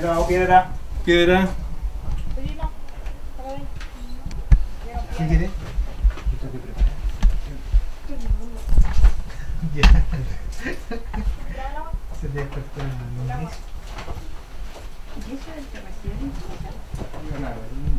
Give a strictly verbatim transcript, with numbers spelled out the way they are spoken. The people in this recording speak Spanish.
Bravo, piedra. Piedra. ¿Qué quieres? Ya. Se te despertó la lombriz. ¿Y eso es el que recibe? Claro.